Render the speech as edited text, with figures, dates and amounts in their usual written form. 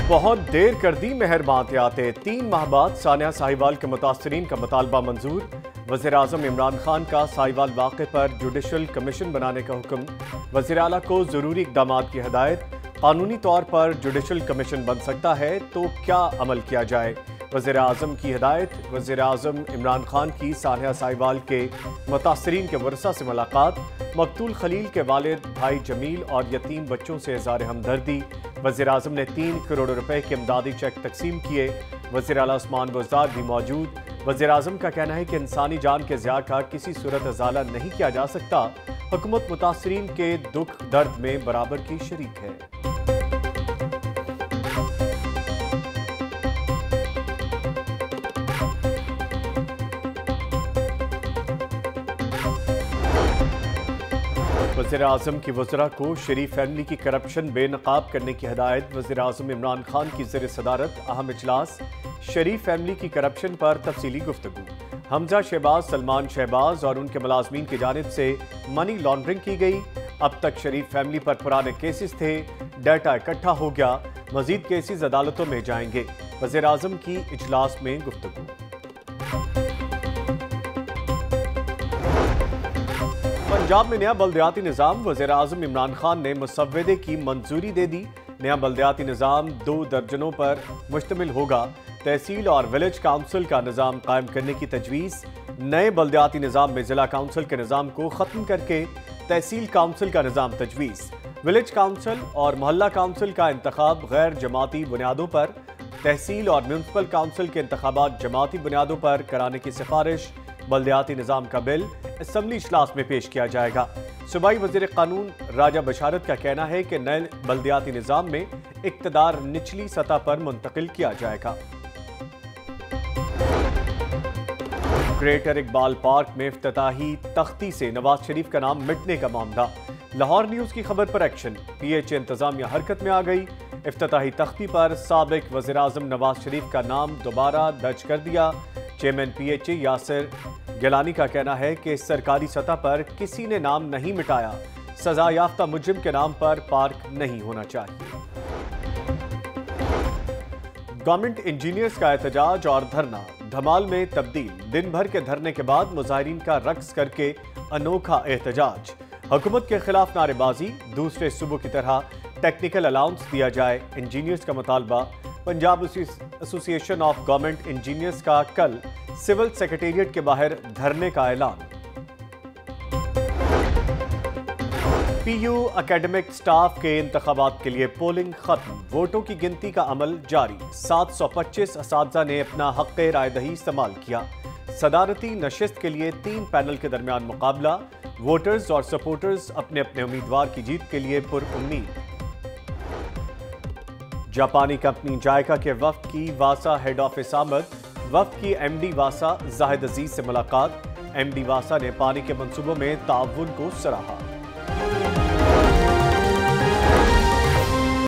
बहुत देर कर दी मेहरबातियाते 3 माह बाद सानिया साहिवाल के मुतासरीन का मुतालबा मंजूर। वज़ीर-ए-आज़म इमरान खान का साहिवाल वाक़े पर जुडिशल कमीशन बनाने का हुक्म। वज़ीर आला को ज़रूरी इक़दाम की हिदायत। कानूनी तौर पर जुडिशल कमीशन बन सकता है तो क्या अमल किया जाए, वज़ीर-ए-आज़म की हिदायत। वज़ीर-ए-आज़म इमरान खान की सानिया साहिवाल के मुतासरीन के वरसा से मुलाकात। मकतूल खलील के वालिद भाई जमील और यतीम बच्चों से इज़हार हमदर्दी। वज़ीर-ए-आज़म ने 3 करोड़ रुपए के इमदादी चेक तकसीम किए। वज़ीर आला उस्मान बुज़दार भी मौजूद। वज़ीर-ए-आज़म का कहना है कि इंसानी जान के ज़िया का किसी सूरत इज़ाला नहीं किया जा सकता। हुकूमत मुतासरीन के दुख दर्द में बराबर की शरीक है। वज़ीर-ए-आज़म की वज़रा को शरीफ फैमिली की करप्शन बेनकाब करने की हिदायत। वज़ीर-ए-आज़म इमरान खान की ज़ेर सदारत अहम इजलास। शरीफ फैमिली की करप्शन पर तफसीली गुफ्तगू। हमजा शहबाज, सलमान शहबाज और उनके मुलाजमीन की जानिब से मनी लॉन्ड्रिंग की गई। अब तक शरीफ फैमिली पर पुराने केसेस थे, डाटा इकट्ठा हो गया। मजीद केसेस अदालतों में जाएंगे। वज़ीर-ए-आज़म की इजलास में गुफ्तगू। पंजाब में नया बल्दियाती निज़ाम। वज़ीर-ए-आज़म इमरान खान ने मुसव्वदे की मंजूरी दे दी। नया बल्दियाती निज़ाम 2 दर्जनों पर मुश्तमिल होगा। तहसील और विलेज काउंसिल का निज़ाम कायम करने की तजवीज़। नए बल्दियाती निज़ाम में जिला काउंसिल के निज़ाम को ख़त्म करके तहसील काउंसिल का निज़ाम तजवीज़। विलेज काउंसिल और मोहल्ला काउंसिल का इंतखाब गैर जमाती बुनियादों पर। तहसील और म्यूनसिपल काउंसिल के इंतखाबात जमाती बुनियादों पर कराने की सिफारिश। बल्दियाती निज़ाम का बिल असम्बली इजलास में पेश किया जाएगा। सूबाई वज़ीर कानून राजा बशारत का कहना है कि नए बल्दियाती निज़ाम में इक़्तिदार निचली सतह पर मुंतकिल किया जाएगा। ग्रेटर इकबाल पार्क में इफ्तिताही तख्ती से नवाज शरीफ का नाम मिटने का मामला। लाहौर न्यूज़ की खबर पर एक्शन। PHA इंतजामिया हरकत में आ गई। इफ्तिताही तख्ती पर साबिक वज़ीर-ए-आज़म नवाज शरीफ का नाम दोबारा दर्ज कर दिया। चेयरमैन PHA यासिर गिलानी का कहना है कि सरकारी सतह पर किसी ने नाम नहीं मिटाया। सजा याफ्ता मुजरिम के नाम पर पार्क नहीं होना चाहिए। गवर्नमेंट इंजीनियर्स का एहतजाज और धरना धमाल में तब्दील। दिन भर के धरने के बाद मुजाहिरीन का रक्स करके अनोखा एहतजाज। हुकूमत के खिलाफ नारेबाजी। दूसरे सूबों की तरह टेक्निकल अलाउंस दिया जाए, इंजीनियर्स का मुतालबा। Punjab association of government engineers का कल सिविल सेक्रेटेरिएट के बाहर धरने का ऐलान। PU एकेडमिक स्टाफ के इंतखाबात के लिए पोलिंग खत्म। वोटों की गिनती का अमल जारी। 725 असातिज़ा ने अपना हक़ रायदही इस्तेमाल किया। सदारती नशिस्त के लिए 3 पैनल के दरमियान मुकाबला। वोटर्स और सपोर्टर्स अपने अपने उम्मीदवार की जीत के लिए पुरउम्मीद। जापानी कंपनी जायका के वफ्द की वासा हेड ऑफिस आमद। वफ्द की MD वासा जाहिद अजीज से मुलाकात। MD वासा ने पानी के मंसूबों में ताउन को सराहा।